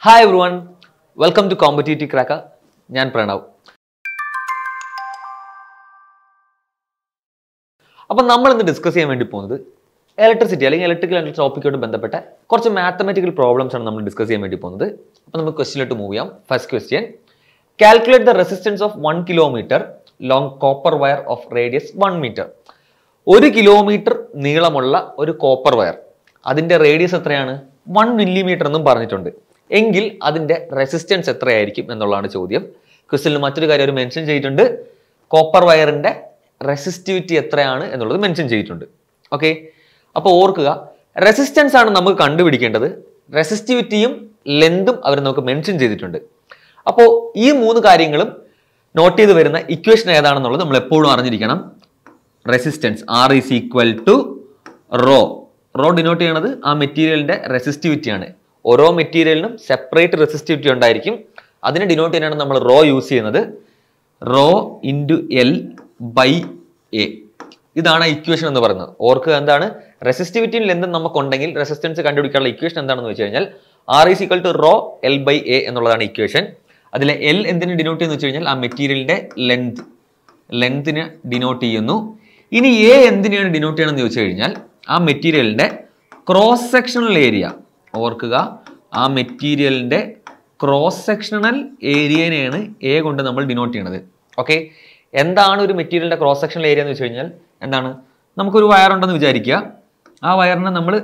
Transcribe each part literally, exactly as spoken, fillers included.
Hi everyone, welcome to Competitive Cracker. ഞാൻ പ്രണവ്. അപ്പോൾ നമ്മൾ ഇന്ന് ഡിസ്കസ് ചെയ്യാൻ വേണ്ടി പോകുന്നത് ഇലക്ട്രിസിറ്റി അല്ലെങ്കിൽ ഇലക്ട്രിക്കൽ ടോപ്പിക്കോട് ബന്ധപ്പെട്ട കുറച്ച് മാത്തമാറ്റിക്കൽ പ്രോബ്ലംസ് ആണ് നമ്മൾ ഡിസ്കസ് ചെയ്യാൻ വേണ്ടി പോകുന്നത്. അപ്പോൾ നമുക്ക് ക്വസ്റ്റ്യനിലോട്ട് മൂവ് ചെയ്യാം. First question, calculate the resistance of one kilometre long copper wire of radius one metre. ഒരു കിലോമീറ്റർ നീളമുള്ള ഒരു കോപ്പർ വയർ, അതിന്റെ റേഡിയസ് എത്രയാണ്? വൺ മില്ലിമീറ്റർ എന്നും പറഞ്ഞിട്ടുണ്ട്. എങ്കിൽ അതിന്റെ റെസിസ്റ്റൻസ് എത്രയായിരിക്കും എന്നുള്ളതാണ് ചോദ്യം. ക്വസ്റ്റ്യനിൽ മറ്റൊരു കാര്യം ഒരു മെൻഷൻ ചെയ്തിട്ടുണ്ട്, കോപ്പർ വയറിന്റെ റെസിസ്റ്റിവിറ്റി എത്രയാണ് എന്നുള്ളത് മെൻഷൻ ചെയ്തിട്ടുണ്ട്. ഓക്കെ, അപ്പോൾ ഓർക്കുക, റെസിസ്റ്റൻസ് ആണ് നമുക്ക് കണ്ടുപിടിക്കേണ്ടത്. റെസിസ്റ്റിവിറ്റിയും ലെന്തും അവർ നമുക്ക് മെൻഷൻ ചെയ്തിട്ടുണ്ട്. അപ്പോൾ ഈ മൂന്ന് കാര്യങ്ങളും നോട്ട് ചെയ്ത് വരുന്ന ഇക്വേഷൻ ഏതാണെന്നുള്ളത് നമ്മൾ എപ്പോഴും അറിഞ്ഞിരിക്കണം. Resistance R is equal to rho. Rho denote ചെയ്യണത് ആ മെറ്റീരിയലിന്റെ റെസിസ്റ്റിവിറ്റി ആണ്. ഓരോ മെറ്റീരിയലിനും സെപ്പറേറ്റ് റെസിസ്റ്റിവിറ്റി ഉണ്ടായിരിക്കും. അതിനെ ഡിനോട്ട് ചെയ്യാനാണ് നമ്മൾ റോ യൂസ് ചെയ്യുന്നത്. Rho into L by A, ഇതാണ് ഇക്വേഷൻ എന്ന് പറയുന്നത്. ഓർക്ക് എന്താണ്? റെസിസ്റ്റിവിറ്റിയും ലെന്തും നമുക്കുണ്ടെങ്കിൽ റെസിസ്റ്റൻസ് കണ്ടുപിടിക്കാനുള്ള ഇക്വേഷൻ എന്താണെന്ന് വെച്ച് കഴിഞ്ഞാൽ R is equal to rho L by A എന്നുള്ളതാണ് ഇക്വേഷൻ. അതിലെ എൽ എന്തിന് ഡിനോട്ട് ചെയ്യുന്നു വെച്ച് കഴിഞ്ഞാൽ ആ മെറ്റീരിയലിന്റെ ലെന്ത് ലെന്തിന് ഡിനോട്ട് ചെയ്യുന്നു. ഇനി എ എന്തിനാണ് ഡിനോട്ട് ചെയ്യണമെന്ന് ചോദിച്ചു കഴിഞ്ഞാൽ ആ മെറ്റീരിയലിന്റെ ക്രോസ് സെക്ഷണൽ ഏരിയ. ഓർക്കുക, ആ മെറ്റീരിയലിന്റെ ക്രോസ് സെക്ഷണൽ ഏരിയനെയാണ് എ കൊണ്ട് നമ്മൾ ഡിനോട്ട് ചെയ്യണത്. ഓക്കെ, എന്താണ് ഒരു മെറ്റീരിയലിന്റെ ക്രോസ് സെക്ഷണൽ ഏരിയ എന്ന് വെച്ച് കഴിഞ്ഞാൽ എന്താണ്? നമുക്കൊരു വയർ ഉണ്ടെന്ന് വിചാരിക്കുക. ആ വയറിനെ നമ്മൾ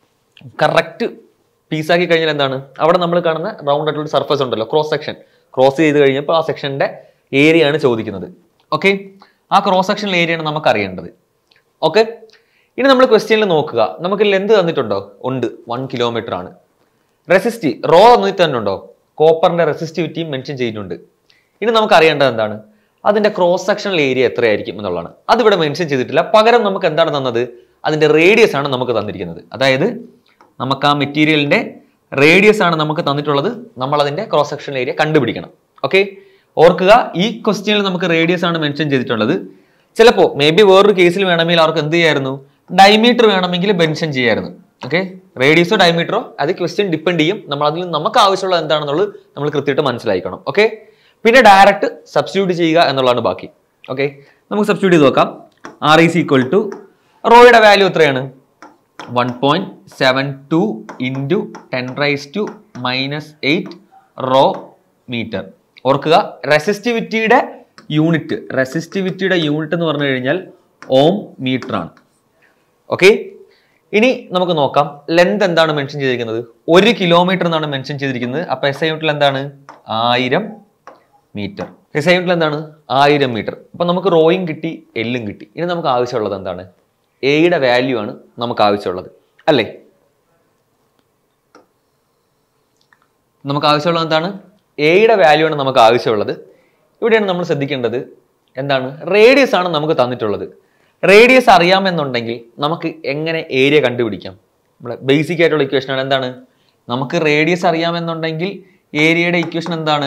കറക്റ്റ് പീസാക്കി കഴിഞ്ഞാൽ എന്താണ്? അവിടെ നമ്മൾ കാണുന്ന റൗണ്ട് ആയിട്ടുള്ള സർഫസ് ഉണ്ടല്ലോ, ക്രോസ് സെക്ഷൻ. ക്രോസ് ചെയ്ത് കഴിഞ്ഞപ്പോൾ ആ സെക്ഷന്റെ ഏരിയ ആണ് ചോദിക്കുന്നത്. ഓക്കെ, ആ ക്രോസ് സെക്ഷണൽ ഏരിയയാണ് നമുക്ക് അറിയേണ്ടത്. ഓക്കെ, ഇനി നമ്മൾ ക്വസ്റ്റ്യനിൽ നോക്കുക, നമുക്ക് ലെന്ത് തന്നിട്ടുണ്ടോ? ഉണ്ട്, വൺ കിലോമീറ്റർ ആണ്. റെസിസ്റ്റി റോ തന്നിട്ട് തന്നെ ഉണ്ടോ? കോപ്പറിന്റെ റെസിസ്റ്റിവിറ്റിയും മെൻഷൻ ചെയ്തിട്ടുണ്ട്. ഇനി നമുക്ക് അറിയേണ്ടത് എന്താണ്? അതിന്റെ ക്രോസ് സെക്ഷണൽ ഏരിയ എത്രയായിരിക്കും എന്നുള്ളതാണ്. അതിവിടെ മെൻഷൻ ചെയ്തിട്ടില്ല. പകരം നമുക്ക് എന്താണ് തന്നത്? അതിന്റെ റേഡിയസ് ആണ് നമുക്ക് തന്നിരിക്കുന്നത്. അതായത് നമുക്ക് ആ മെറ്റീരിയലിന്റെ റേഡിയസ് ആണ് നമുക്ക് തന്നിട്ടുള്ളത്. നമ്മൾ അതിന്റെ ക്രോസ് സെക്ഷണൽ ഏരിയ കണ്ടുപിടിക്കണം. ഓക്കെ, ഓർക്കുക, ഈ ക്വസ്റ്റ്യനിൽ നമുക്ക് റേഡിയസ് ആണ് മെൻഷൻ ചെയ്തിട്ടുള്ളത്. ചിലപ്പോൾ മേ ബി വേറൊരു കേസിൽ വേണമെങ്കിൽ അവർക്ക് എന്ത് ചെയ്യായിരുന്നു? ഡയമീറ്റർ വേണമെങ്കിൽ മെൻഷൻ ചെയ്യായിരുന്നു. ഓക്കെ, റേഡിയസോ ഡയമീറ്ററോ അത് ക്വസ്റ്റ്യൻ ഡിപ്പെൻഡ് ചെയ്യും. നമ്മൾ അതിൽ നമുക്ക് ആവശ്യമുള്ളത് എന്താണെന്നുള്ളത് നമ്മൾ കൃത്യമായിട്ട് മനസ്സിലാക്കണം. ഓക്കെ, പിന്നെ ഡയറക്റ്റ് സബ്സ്റ്റിറ്റ്യൂട്ട് ചെയ്യുക എന്നുള്ളതാണ് ബാക്കി. ഓക്കെ, നമുക്ക് സബ്സ്റ്റിറ്റ്യൂട്ട് ചെയ്ത് നോക്കാം. ആർ ഈസ് ഈക്വൽ ടു റോയുടെ വാല്യൂ എത്രയാണ്? One point seven two into ten raise to minus eight rho metre. ഓർക്കുക, റെസിസ്റ്റിവിറ്റിയുടെ യൂണിറ്റ് റെസിസ്റ്റിവിറ്റിയുടെ യൂണിറ്റ് എന്ന് പറഞ്ഞു കഴിഞ്ഞാൽ ഓം മീറ്റർ ആണ്. ഓക്കെ, ഇനി നമുക്ക് നോക്കാം ലെന്ത് എന്താണ് മെൻഷൻ ചെയ്തിരിക്കുന്നത്? ഒരു കിലോമീറ്റർ എന്നാണ് മെൻഷൻ ചെയ്തിരിക്കുന്നത്. അപ്പൊ എസ് ഐ യൂണിറ്റിൽ എന്താണ്? ആയിരം മീറ്റർ. എസ് ഐ യൂണിറ്റിൽ എന്താണ്? ആയിരം മീറ്റർ. അപ്പൊ നമുക്ക് റോയും കിട്ടി, എല്ലും കിട്ടി. ഇനി നമുക്ക് ആവശ്യമുള്ളത് എന്താണ്? എയുടെ വാല്യൂ ആണ് നമുക്ക് ആവശ്യമുള്ളത്, അല്ലേ? നമുക്ക് ആവശ്യമുള്ളത് എന്താണ്? എയുടെ വാല്യൂ ആണ് നമുക്ക് ആവശ്യമുള്ളത്. ഇവിടെയാണ് നമ്മൾ ശ്രദ്ധിക്കേണ്ടത് എന്താണ്? റേഡിയസ് ആണ് നമുക്ക് തന്നിട്ടുള്ളത്. റേഡിയസ് അറിയാമെന്നുണ്ടെങ്കിൽ നമുക്ക് എങ്ങനെ ഏരിയ കണ്ടുപിടിക്കാം? നമ്മുടെ ബേസിക് ആയിട്ടുള്ള ഇക്വേഷൻ ആണ് എന്താണ്? നമുക്ക് റേഡിയസ് അറിയാമെന്നുണ്ടെങ്കിൽ ഏരിയയുടെ ഇക്വേഷൻ എന്താണ്?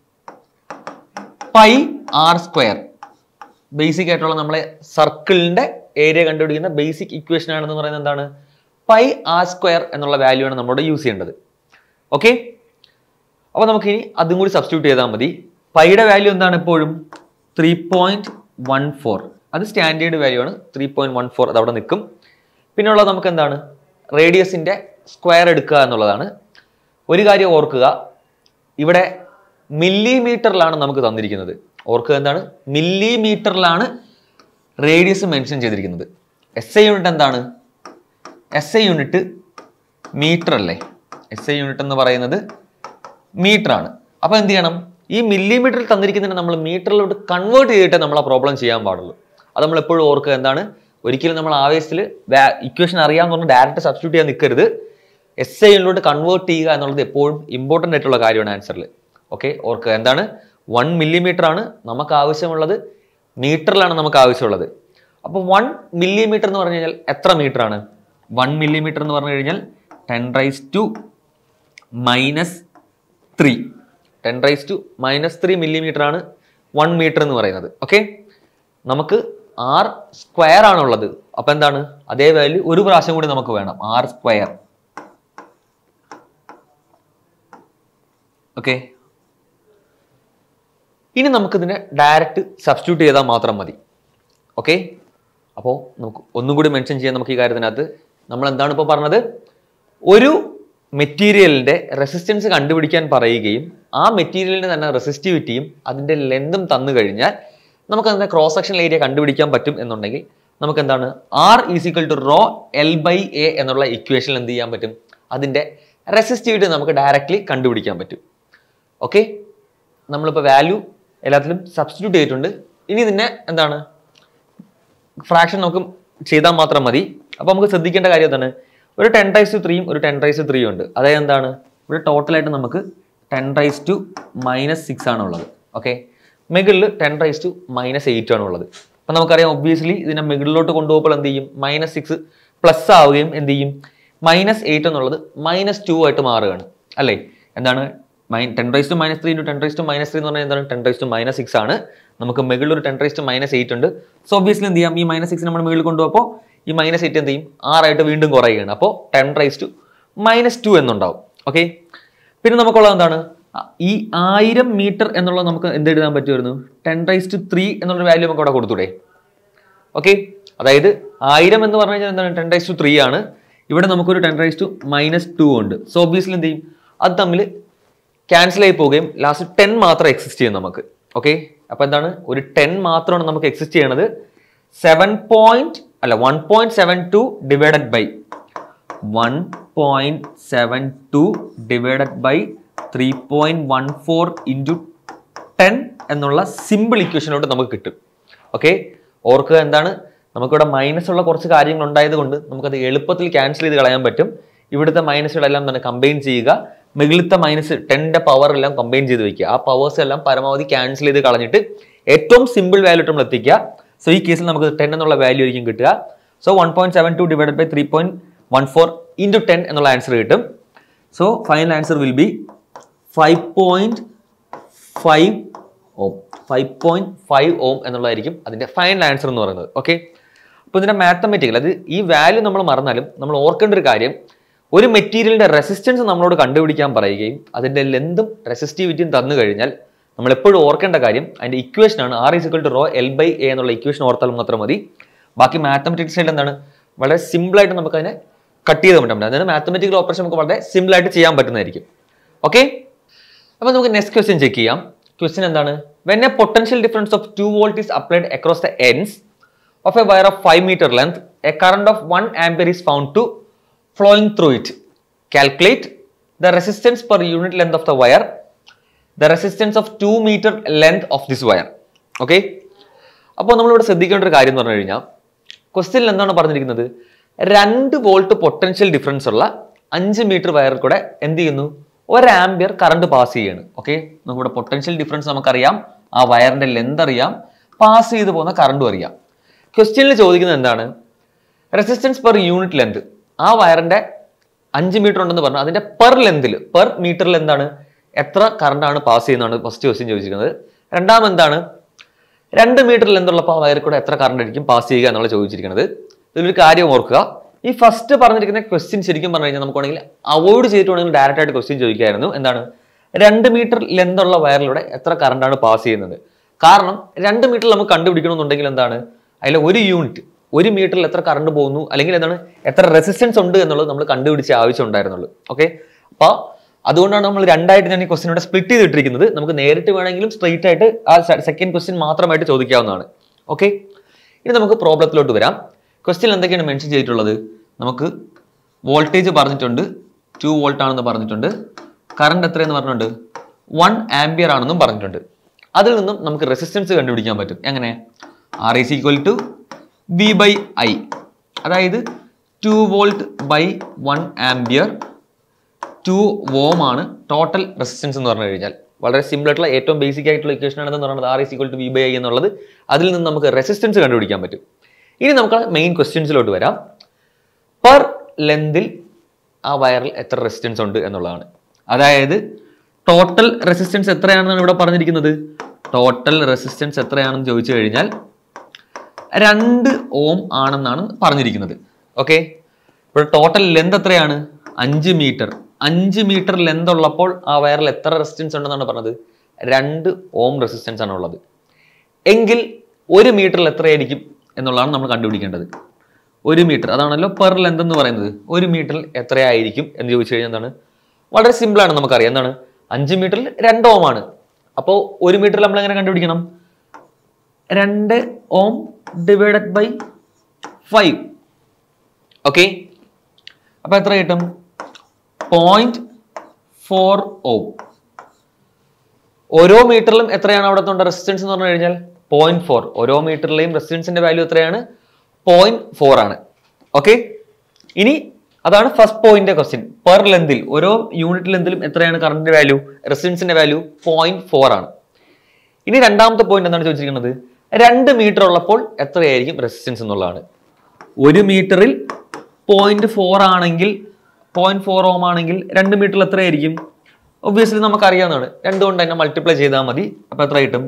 Pi R square. ബേസിക് ആയിട്ടുള്ള നമ്മളെ സർക്കിളിന്റെ ഏരിയ കണ്ടുപിടിക്കുന്ന ബേസിക് ഇക്വേഷൻ ആണെന്ന് പറയുന്നത് എന്താണ്? പൈ ആർ സ്ക്വയർ എന്നുള്ള വാല്യൂ ആണ് നമ്മളോട് യൂസ് ചെയ്യേണ്ടത്. ഓക്കെ, അപ്പൊ നമുക്ക് ഇനി അതും കൂടി സബ്സ്റ്റിറ്റ്യൂട്ട് ചെയ്താൽ മതി. പൈയുടെ വാല്യൂ എന്താണ്? എപ്പോഴും ത്രീ പോയിന്റ് വൺ ഫോർ. അത് സ്റ്റാൻഡേർഡ് വാല്യൂ ആണ്. ത്രീ പോയിന്റ് വൺ ഫോർ അത് അവിടെ നിൽക്കും. പിന്നെ ഉള്ളത് നമുക്ക് എന്താണ്? റേഡിയസിന്റെ സ്ക്വയർ എടുക്കുക എന്നുള്ളതാണ്. ഒരു കാര്യം ഓർക്കുക, ഇവിടെ മില്ലിമീറ്ററിലാണ് നമുക്ക് തന്നിരിക്കുന്നത്. ഓർക്കുക എന്താണ്? മില്ലിമീറ്ററിലാണ് റേഡിയസ് മെൻഷൻ ചെയ്തിരിക്കുന്നത്. എസ് ഐ യൂണിറ്റ് എന്താണ്? എസ് ഐ യൂണിറ്റ് മീറ്റർ അല്ലേ? എസ് ഐ യൂണിറ്റ് എന്ന് പറയുന്നത് മീറ്റർ ആണ്. അപ്പൊ എന്ത് ചെയ്യണം? ഈ മില്ലിമീറ്ററിൽ തന്നിരിക്കുന്നതിന് നമ്മൾ മീറ്ററിലോട്ട് കൺവേർട്ട് ചെയ്തിട്ട് നമ്മൾ ആ പ്രോബ്ലം ചെയ്യാൻ പാടുള്ളൂ. അത് നമ്മൾ എപ്പോഴും ഓർക്കുക എന്താണ്? ഒരിക്കലും നമ്മൾ ആവേശത്തിൽ ഇക്വേഷൻ അറിയാമെന്ന് പറഞ്ഞാൽ ഡയറക്റ്റ് സബ്സ്റ്റിറ്റ്യൂട്ട് ചെയ്യാൻ നിൽക്കരുത്. എസ് ഐ യൂണിറ്റിലോട്ട് കൺവേർട്ട് ചെയ്യുക എന്നുള്ളത് എപ്പോഴും ഇമ്പോർട്ടൻ്റ് ആയിട്ടുള്ള കാര്യമാണ് ആൻസറിൽ. ഓക്കെ, ഓർക്കുക എന്താണ്? വൺ മില്ലിമീറ്റർ ആണ് നമുക്ക് ആവശ്യമുള്ളത്, മീറ്ററിലാണ് നമുക്ക് ആവശ്യമുള്ളത്. അപ്പോൾ വൺ മില്ലിമീറ്റർ എന്ന് പറഞ്ഞു കഴിഞ്ഞാൽ എത്ര മീറ്റർ ആണ്? വൺ മില്ലിമീറ്റർ എന്ന് പറഞ്ഞു കഴിഞ്ഞാൽ ten raise to minus three ten raise to minus three millimetre ആണ് വൺ മീറ്റർ എന്ന് പറയുന്നത്. ഓക്കെ, നമുക്ക് ആർ സ്ക്വയർ ആണുള്ളത്. അപ്പൊ എന്താണ്? അതേ വാല്യൂ ഒരു പ്രാവശ്യം കൂടി നമുക്ക് വേണം, ആർ സ്ക്വയർ. ഓക്കെ, ഇനി നമുക്കിതിനെ ഡയറക്റ്റ് സബ്സ്റ്റിറ്റ്യൂട്ട് ചെയ്താൽ മാത്രം മതി. ഓക്കെ, അപ്പോൾ നമുക്ക് ഒന്നും കൂടി മെൻഷൻ ചെയ്യാൻ നമുക്ക് ഈ കാര്യത്തിനകത്ത് നമ്മൾ എന്താണ് ഇപ്പോൾ പറഞ്ഞത്, ഒരു മെറ്റീരിയലിൻ്റെ റെസിസ്റ്റൻസ് കണ്ടുപിടിക്കാൻ പറയുകയും ആ മെറ്റീരിയലിൻ്റെ തന്നെ റെസിസ്റ്റിവിറ്റിയും അതിൻ്റെ ലെന്തും തന്നു കഴിഞ്ഞാൽ നമുക്ക് അതിൻ്റെ ക്രോസ് സെക്ഷൻ ഏരിയ കണ്ടുപിടിക്കാൻ പറ്റും എന്നുണ്ടെങ്കിൽ നമുക്ക് എന്താണ് R is equal to rho L by A എന്നുള്ള ഇക്വേഷനിൽ എന്ത് ചെയ്യാൻ പറ്റും, അതിൻ്റെ റെസിസ്റ്റിവിറ്റി നമുക്ക് ഡയറക്റ്റ്ലി കണ്ടുപിടിക്കാൻ പറ്റും. ഓക്കെ, നമ്മളിപ്പോൾ വാല്യൂ എല്ലാത്തിലും സബ്സ്റ്റിറ്റ്യൂട്ട് ചെയ്തിട്ടുണ്ട്. ഇനി ഇതിനെ എന്താണ് ഫ്രാക്ഷൻ നമുക്ക് ചെയ്താൽ മാത്രം മതി. അപ്പോൾ നമുക്ക് ശ്രദ്ധിക്കേണ്ട കാര്യം എന്താണ്, ഒരു ടെൻ റൈസ് ടു ത്രീയും ഒരു ടെൻ റൈസ് ടു ത്രീയും ഉണ്ട്. അതായത് എന്താണ് ഇവിടെ ടോട്ടലായിട്ട് നമുക്ക് ten raise to minus six ആണ് ഉള്ളത്. ഓക്കെ, മുകളിൽ ten raise to minus eight ആണ് ഉള്ളത്. അപ്പം നമുക്കറിയാം ഒബ്വിയസ്ലി ഇതിനെ മുകളിലോട്ട് കൊണ്ടുപോകുമ്പോൾ എന്ത് ചെയ്യും, മൈനസ് സിക്സ് പ്ലസ് ആവുകയും എന്ത് ചെയ്യും, മൈനസ് എയ്റ്റ് എന്നുള്ളത് മൈനസ് ടു ആയിട്ട് മാറുകയാണ് അല്ലേ. എന്താണ് മൈൻ ten raise to minus three into ten raise to minus three എന്ന് പറഞ്ഞാൽ എന്താണ് ten raise to minus six ആണ്. നമുക്ക് മുകളിൽ ഒരു ten raise to minus eight ഉണ്ട്. സോ ഒബ്വിയസ്ലി എന്ത് ചെയ്യാം, ഈ മൈനസ് സിക്സ് നമ്മൾ മുകളിൽ കൊണ്ടുപോകുമ്പോൾ ഈ മൈനസ് എയ്റ്റ് എന്ത് ചെയ്യും, ആറായിട്ട് വീണ്ടും കുറയുകയാണ്. അപ്പോൾ ten raise to minus two എന്നുണ്ടാവും. ഓക്കെ, പിന്നെ നമുക്കുള്ളത് എന്താണ്, ഈ ആയിരം മീറ്റർ എന്നുള്ളത് നമുക്ക് എന്ത് എഴുതാൻ പറ്റുമായിരുന്നു, ടെൻ റൈസ് ടു ത്രീ എന്നുള്ള വാല്യൂ നമുക്ക് അവിടെ കൊടുത്തൂടെ. ഓക്കെ, അതായത് ആയിരം എന്ന് പറഞ്ഞു കഴിഞ്ഞാൽ എന്താണ് ടെൻ റൈസ് ടു ത്രീ ആണ്. ഇവിടെ നമുക്കൊരു ten raise to minus two ഉണ്ട്. സോ ഒബ്വിയസ്ലി എന്ത് ചെയ്യും, അത് തമ്മിൽ ക്യാൻസൽ ആയി പോവുകയും ലാസ്റ്റ് ടെൻ മാത്രം എക്സിസ്റ്റ് ചെയ്യും നമുക്ക്. ഓക്കെ, അപ്പൊ എന്താണ് ഒരു ടെൻ മാത്രമാണ് നമുക്ക് എക്സിസ്റ്റ് ചെയ്യണത്. സെവൻ പോയിന്റ് അല്ല one point seven two divided by one point seven two divided by three point one four into ten എന്നുള്ള സിമ്പിൾ ഇക്വേഷനോട് നമുക്ക് കിട്ടും. ഓക്കെ, ഓർക്കുക എന്താണ്, നമുക്കിവിടെ മൈനസ് ഉള്ള കുറച്ച് കാര്യങ്ങൾ ഉണ്ടായത് കൊണ്ട് നമുക്കത് എളുപ്പത്തിൽ ക്യാൻസൽ ചെയ്ത് കളയാൻ പറ്റും. ഇവിടുത്തെ മൈനസുകളെല്ലാം തന്നെ കമ്പൈൻ ചെയ്യുക, മുകളിലത്തെ മൈനസ് ടെൻ്റെ പവർ എല്ലാം കമ്പൈൻ ചെയ്ത് വെക്കുക. ആ പവേഴ്സ് എല്ലാം പരമാവധി ക്യാൻസൽ ചെയ്ത് കളഞ്ഞിട്ട് ഏറ്റവും സിമ്പിൾ വാല്യൂ നമ്മൾ എത്തിക്കുക. സോ ഈ കേസിൽ നമുക്ക് ടെൻ എന്നുള്ള വാല്യൂ ആയിരിക്കും കിട്ടുക. So one point seven two divided by three point one four into ten എന്നുള്ള ആൻസർ കിട്ടും. So final answer will be five point five ohm five point five ohm എന്നുള്ളതായിരിക്കും അതിൻ്റെ ഫൈനൽ ആൻസർ എന്ന് പറയുന്നത്. Okay, അപ്പോൾ ഇതിൻ്റെ മാത്തമെറ്റിക്കൽ അത് ഈ വാല്യൂ നമ്മൾ മറന്നാലും നമ്മൾ ഓർക്കേണ്ട ഒരു കാര്യം, ഒരു മെറ്റീരിയലിന്റെ റെസിസ്റ്റൻസ് നമ്മളോട് കണ്ടുപിടിക്കാൻ പറയുകയും അതിന്റെ ലെന്തും റെസിസ്റ്റിവിറ്റിയും തന്നു കഴിഞ്ഞാൽ നമ്മൾ എപ്പോഴും ഓർക്കേണ്ട കാര്യം അതിന്റെ ഇക്വേഷൻ ആണ് R is equal to rho L by A എന്നുള്ള ഇക്വേഷൻ ഓർത്താൽ മാത്രം മതി. ബാക്കി മാത്തമെറ്റിക്സ് സൈഡിൽ എന്താണ് വളരെ സിമ്പിൾ ആയിട്ട് നമുക്ക് അതിനെ കട്ട് ചെയ്ത് പറ്റാൻ പറ്റും. അതായത് മാത്തമെറ്റിക്കൽ ഓപ്പറേഷൻ നമുക്ക് വളരെ സിമ്പിൾ ആയിട്ട് ചെയ്യാൻ പറ്റുന്നതായിരിക്കും. ഓക്കെ, അപ്പോൾ നമുക്ക് നെക്സ്റ്റ് ക്വസ്റ്റ്യൻ ചെക്ക് ചെയ്യാം. ക്വസ്റ്റ്യൻ എന്താണ്, when a potential difference of two volt is applied across the ends of a wire of five metre length a current of one ampere is found to flowing through it. Calculate the resistance per unit length of the wire, the resistance of two meter length of this wire. Okay, അപ്പോൾ നമ്മളിവിടെ ശ്രദ്ധിക്കേണ്ട ഒരു കാര്യം എന്ന് പറഞ്ഞു കഴിഞ്ഞാൽ ക്വസ്റ്റ്യനിൽ എന്താണ് പറഞ്ഞിരിക്കുന്നത്, രണ്ട് വോൾട്ട് പൊട്ടൻഷ്യൽ ഡിഫറൻസ് ഉള്ള അഞ്ച് മീറ്റർ വയറിൽ കൂടെ എന്ത് ചെയ്യുന്നു, ഒരു ആംപിയർ കറണ്ട് പാസ് ചെയ്യാണ്. ഓക്കെ, നമ്മുടെ പൊട്ടൻഷ്യൽ ഡിഫറൻസ് നമുക്കറിയാം, ആ വയറിന്റെ ലെന്ത് അറിയാം, പാസ് ചെയ്ത് പോകുന്ന കറണ്ടും അറിയാം. ക്വസ്റ്റ്യനിൽ ചോദിക്കുന്നത് എന്താണ്, റെസിസ്റ്റൻസ് പെർ യൂണിറ്റ് ലെന്ത്, ആ വയറിന്റെ അഞ്ച് മീറ്റർ ഉണ്ടെന്ന് പറഞ്ഞു അതിന്റെ പെർ ലെന്തിൽ പെർ മീറ്ററിൽ എന്താണ് എത്ര കറണ്ടാണ് പാസ് ചെയ്യുന്നതാണ് ഫസ്റ്റ് ക്വസ്റ്റ്യൻ ചോദിച്ചിരിക്കുന്നത്. രണ്ടാമത് എന്താണ്, രണ്ട് മീറ്റർ ലെന്തുള്ളപ്പോൾ ആ വയറിൽ കൂടെ എത്ര കറണ്ട് ആയിരിക്കും പാസ് ചെയ്യുക എന്നുള്ള ചോദിച്ചിരിക്കുന്നത്. ഇതിലൊരു കാര്യം ഓർക്കുക, ഈ ഫസ്റ്റ് പറഞ്ഞിരിക്കുന്ന ക്വസ്റ്റ്യൻ ശരിക്കും പറഞ്ഞു കഴിഞ്ഞാൽ നമുക്ക് വേണമെങ്കിൽ അവോയ്ഡ് ചെയ്തിട്ടുണ്ടെങ്കിൽ ഡയറക്റ്റ് ആയിട്ട് ക്വസ്റ്റ്യൻ ചോദിക്കായിരുന്നു. എന്താണ്, രണ്ട് മീറ്റർ ലെന്തുള്ള വയറിലൂടെ എത്ര കറണ്ടാണ് പാസ് ചെയ്യുന്നത്. കാരണം രണ്ട് മീറ്റർ നമുക്ക് കണ്ടുപിടിക്കണമെന്നുണ്ടെങ്കിൽ എന്താണ്, അതിലെ ഒരു യൂണിറ്റ് ഒരു മീറ്ററിൽ എത്ര കറണ്ട് പോകുന്നു അല്ലെങ്കിൽ എന്താണ് എത്ര റെസിസ്റ്റൻസ് ഉണ്ട് എന്നുള്ളത് നമ്മൾ കണ്ടുപിടിച്ച ആവശ്യം ഉണ്ടായിരുന്നുള്ളൂ. ഓക്കെ, അപ്പോൾ അതുകൊണ്ടാണ് നമ്മൾ രണ്ടായിട്ട് ഞാൻ ഈ ക്വസ്റ്റ്യൻ ഇവിടെ സ്പ്ലിറ്റ് ചെയ്തിട്ടിരിക്കുന്നത്. നമുക്ക് നേരിട്ട് വേണമെങ്കിലും സ്ട്രെയിറ്റ് ആയിട്ട് ആ സെക്കൻഡ് ക്വസ്റ്റ്യൻ മാത്രമായിട്ട് ചോദിക്കാവുന്നതാണ്. ഓക്കെ, ഇനി നമുക്ക് പ്രോബ്ലത്തിലോട്ട് വരാം. ക്വസ്റ്റ്യൻ എന്തൊക്കെയാണ് മെൻഷൻ ചെയ്തിട്ടുള്ളത്, നമുക്ക് വോൾട്ടേജ് പറഞ്ഞിട്ടുണ്ട്, ടു വോൾട്ട് ആണെന്ന് പറഞ്ഞിട്ടുണ്ട്, കറണ്ട് എത്രയെന്ന് പറഞ്ഞിട്ടുണ്ട്, വൺ ആംപിയർ ആണെന്നും പറഞ്ഞിട്ടുണ്ട്. അതിൽ നിന്നും നമുക്ക് റെസിസ്റ്റൻസ് കണ്ടുപിടിക്കാൻ പറ്റും. എങ്ങനെ, R is equal to V by I, അതായത് two volt by one ampere, two ohm ആണ് ടോട്ടൽ റെസിസ്റ്റൻസ് എന്ന് പറഞ്ഞു കഴിഞ്ഞാൽ. വളരെ സിമ്പിൾ ആയിട്ടുള്ള ഏറ്റവും ബേസിക് ആയിട്ടുള്ള ഇക്വേഷൻ ആണെന്ന് പറയുന്നത് R is equal to V by I എന്നുള്ളത്. അതിൽ നിന്ന് നമുക്ക് റെസിസ്റ്റൻസ് കണ്ടുപിടിക്കാൻ പറ്റും. ഇനി നമുക്ക് മെയിൻ ക്വസ്റ്റ്യൻസിലോട്ട് വരാം. പെർ ലെന്തിൽ ആ വയറിൽ എത്ര റെസിസ്റ്റൻസ് ഉണ്ട് എന്നുള്ളതാണ്. അതായത് ടോട്ടൽ റെസിസ്റ്റൻസ് എത്രയാണെന്നാണ് ഇവിടെ പറഞ്ഞിരിക്കുന്നത്. ടോട്ടൽ റെസിസ്റ്റൻസ് എത്രയാണെന്ന് ചോദിച്ചു കഴിഞ്ഞാൽ രണ്ട് ഓം ആണെന്നാണ് പറഞ്ഞിരിക്കുന്നത്. ഓക്കെ, ഇപ്പോൾ ടോട്ടൽ ലെന്ത് എത്രയാണ്, അഞ്ച് മീറ്റർ. അഞ്ച് മീറ്റർ ലെന്ത് ഉള്ളപ്പോൾ ആ വയറിൽ എത്ര റെസിസ്റ്റൻസ് ഉണ്ടെന്നാണ് പറഞ്ഞത്? രണ്ട് ഓം റെസിസ്റ്റൻസ് ആണ് ഉള്ളത്. എങ്കിൽ ഒരു മീറ്ററിൽ എത്രയായിരിക്കും എന്നുള്ളതാണ് നമ്മൾ കണ്ടുപിടിക്കേണ്ടത്. ഒരു മീറ്റർ അതാണല്ലോ പെർ ലെന്ത് എന്ന് പറയുന്നത്. ഒരു മീറ്ററിൽ എത്രയായിരിക്കും എന്ന് ചോദിച്ചു കഴിഞ്ഞാൽ എന്താണ്? വളരെ സിമ്പിൾ ആണ്, നമുക്കറിയാം. എന്താണ്? അഞ്ച് മീറ്ററിൽ രണ്ട് ഓം ആണ്. അപ്പോൾ ഒരു മീറ്ററിൽ നമ്മൾ എങ്ങനെ കണ്ടുപിടിക്കണം? രണ്ട് ohm divided by five. Okay, അപ്പൊ എത്ര കിട്ടും? Point four ohm. ഓരോ മീറ്ററിലും എത്രയാണ് അവിടെ റെസിസ്റ്റൻസ് എന്ന് പറഞ്ഞു കഴിഞ്ഞാൽ പോയിന്റ് ഫോർ. ഓരോ മീറ്ററിലെയും റെസിസ്റ്റൻസിന്റെ വാല്യൂ എത്രയാണ്? പോയിന്റ് ഫോർ ആണ്. ഓക്കെ, ഇനി അതാണ് ഫസ്റ്റ് പോയിന്റ് ക്വസ്റ്റ്യൻ. പെർ ലെന്തിൽ, ഓരോ യൂണിറ്റ് ലെന്തിലും എത്രയാണ് കറന്റിന്റെ വാല്യൂ, റെസിസ്റ്റൻസിന്റെ വാല്യൂ പോയിന്റ് ഫോർ ആണ്. ഇനി രണ്ടാമത്തെ പോയിന്റ് എന്താണ് ചോദിച്ചിരിക്കുന്നത്? രണ്ട് മീറ്റർ ഉള്ളപ്പോൾ എത്രയായിരിക്കും റെസിസ്റ്റൻസ് എന്നുള്ളതാണ്. ഒരു മീറ്ററിൽ പോയിന്റ് ഫോർ ആണെങ്കിൽ, പോയിന്റ് ഫോർ ഓം ആണെങ്കിൽ രണ്ട് മീറ്ററിൽ എത്രയായിരിക്കും? ഒബ്വിയസ്ലി നമുക്ക് അറിയാവുന്നതാണ്. രണ്ട് കൊണ്ട് തന്നെ മൾട്ടിപ്ലൈ ചെയ്താൽ മതി. അപ്പൊ എത്ര കിട്ടും?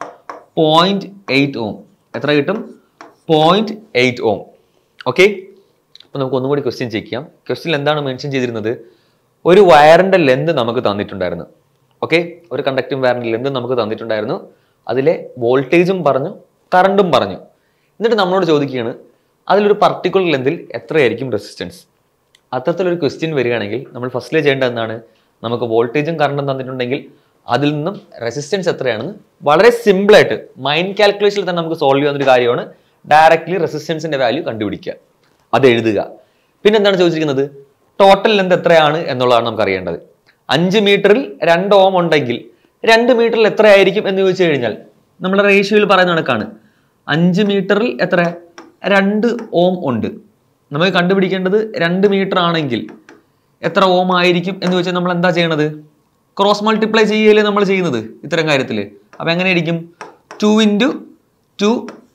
Point eight ohm. എത്ര കിട്ടും? പോയിന്റ് എയ്റ്റ് ഓം. ഓക്കെ, അപ്പൊ നമുക്ക് ഒന്നും കൂടി ക്വസ്റ്റ്യൻ ചെക്ക് ചെയ്യാം. ക്വസ്റ്റ്യൻ എന്താണ് മെൻഷൻ ചെയ്തിരുന്നത്? ഒരു വയറിന്റെ ലെന്ത് നമുക്ക് തന്നിട്ടുണ്ടായിരുന്നു. ഓക്കെ, ഒരു കണ്ടക്ടിങ് വയറിന്റെ ലെന്ത് നമുക്ക് തന്നിട്ടുണ്ടായിരുന്നു. അതിലെ വോൾട്ടേജും പറഞ്ഞു, കറണ്ടും പറഞ്ഞു. എന്നിട്ട് നമ്മളോട് ചോദിക്കുകയാണ് അതിലൊരു പർട്ടിക്കുലർ ലെന്തിൽ എത്രയായിരിക്കും റെസിസ്റ്റൻസ്. അത്തരത്തിലൊരു ക്വസ്റ്റ്യൻ വരികയാണെങ്കിൽ നമ്മൾ ഫസ്റ്റിലെ ചെയ്യേണ്ടത് എന്താണ്? നമുക്ക് വോൾട്ടേജും കറണ്ടും തന്നിട്ടുണ്ടെങ്കിൽ അതിൽ നിന്നും റെസിസ്റ്റൻസ് എത്രയാണെന്ന് വളരെ സിമ്പിളായിട്ട് മൈൻഡ് കാൽക്കുലേഷനിൽ തന്നെ നമുക്ക് സോൾവ് ചെയ്യുന്ന ഒരു കാര്യമാണ്. ഡയറക്ട്ലി റെസിസ്റ്റൻസിന്റെ വാല്യൂ കണ്ടുപിടിക്കുക, അത് എഴുതുക. പിന്നെ എന്താണ് ചോദിച്ചിരിക്കുന്നത്? ടോട്ടൽ ലെന്ത് എത്രയാണ് എന്നുള്ളതാണ് നമുക്ക് അറിയേണ്ടത്. അഞ്ച് മീറ്ററിൽ രണ്ട് ഓം ഉണ്ടെങ്കിൽ രണ്ട് മീറ്ററിൽ എത്രയായിരിക്കും എന്ന് ചോദിച്ചു കഴിഞ്ഞാൽ നമ്മുടെ റേഷ്യോയിൽ പറയുന്ന കണക്കാണ്. അഞ്ച് മീറ്ററിൽ എത്ര? രണ്ട് ഓം ഉണ്ട്. നമുക്ക് കണ്ടുപിടിക്കേണ്ടത് രണ്ട് മീറ്റർ ആണെങ്കിൽ എത്ര ഓം ആയിരിക്കും എന്ന് ചോദിച്ചാൽ നമ്മൾ എന്താ ചെയ്യണത്? ക്രോസ് മൾട്ടിപ്ലൈ ചെയ്യല്ലേ നമ്മൾ ചെയ്യുന്നത് ഇത്തരം കാര്യത്തിൽ. അപ്പൊ എങ്ങനെയായിരിക്കും? Two into two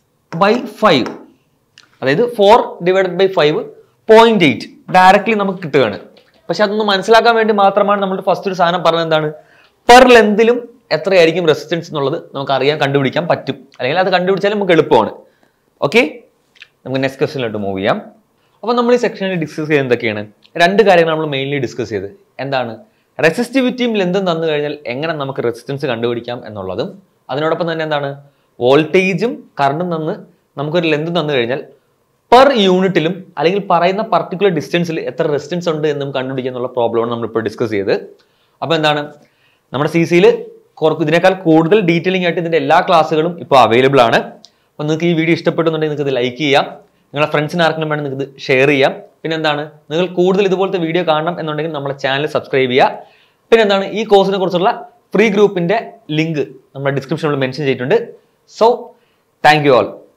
by five, അതായത് four divided by five, point eight directly നമുക്ക് കിട്ടുകയാണ്. പക്ഷെ അതൊന്ന് മനസ്സിലാക്കാൻ വേണ്ടി മാത്രമാണ് നമ്മൾ ഫസ്റ്റ് ഒരു സാധനം പറഞ്ഞത്. എന്താണ്? പെർ ലെന്തിലും എത്രയായിരിക്കും റെസിസ്റ്റൻസ് എന്നുള്ളത് നമുക്ക് അറിയാൻ, കണ്ടുപിടിക്കാൻ പറ്റും. അല്ലെങ്കിൽ അത് കണ്ടുപിടിച്ചാലും നമുക്ക് എളുപ്പമാണ്. ഓക്കെ, നമുക്ക് നെക്സ്റ്റ് ക്വസ്റ്റ്യനിലോട്ട് മൂവ് ചെയ്യാം. അപ്പൊ നമ്മൾ ഈ സെക്ഷനിൽ ഡിസ്കസ് ചെയ്ത് എന്തൊക്കെയാണ്? രണ്ട് കാര്യങ്ങൾ നമ്മൾ മെയിൻലി ഡിസ്കസ് ചെയ്ത്. എന്താണ്? റെസിസ്റ്റിവിറ്റിയും ലെന്തും തന്നു കഴിഞ്ഞാൽ എങ്ങനെ നമുക്ക് റെസിസ്റ്റൻസ് കണ്ടുപിടിക്കാം എന്നുള്ളതും, അതിനോടൊപ്പം തന്നെ എന്താണ്? വോൾട്ടേജും കറണ്ടും തന്ന് നമുക്കൊരു ലെന്തും തന്നു കഴിഞ്ഞാൽ പെർ യൂണിറ്റിലും അല്ലെങ്കിൽ പറയുന്ന പർട്ടിക്കുലർ ഡിസ്റ്റൻസിൽ എത്ര റെസിസ്റ്റൻസ് ഉണ്ട് എന്നും കണ്ടുപിടിക്കുക എന്നുള്ള പ്രോബ്ലമാണ് നമ്മളിപ്പോൾ ഡിസ്കസ് ചെയ്ത്. അപ്പോൾ എന്താണ്? നമ്മുടെ സി സിയിൽ ഇതിനേക്കാൾ കൂടുതൽ ഡീറ്റെയിലിംഗ് ആയിട്ട് ഇതിന്റെ എല്ലാ ക്ലാസ്സുകളും ഇപ്പോൾ അവൈലബിൾ ആണ്. അപ്പോൾ നിങ്ങൾക്ക് ഈ വീഡിയോ ഇഷ്ടപ്പെട്ടുന്നുണ്ടെങ്കിൽ നിങ്ങൾക്ക് ഇത് ലൈക്ക് ചെയ്യാം, നിങ്ങളുടെ ഫ്രണ്ട്സിന് ആർക്കെങ്കിലും വേണമെങ്കിൽ നിങ്ങൾക്ക് ഇത് ഷെയർ ചെയ്യാം. പിന്നെ എന്താണ്? നിങ്ങൾ കൂടുതൽ ഇതുപോലത്തെ വീഡിയോ കാണണം എന്നുണ്ടെങ്കിൽ നമ്മുടെ ചാനൽ സബ്സ്ക്രൈബ് ചെയ്യുക. പിന്നെ എന്താണ്? ഈ കോഴ്സിനെ കുറിച്ചുള്ള ഫ്രീ ഗ്രൂപ്പിന്റെ ലിങ്ക് നമ്മുടെ ഡിസ്ക്രിപ്ഷനിൽ മെൻഷൻ ചെയ്തിട്ടുണ്ട്. So thank you all.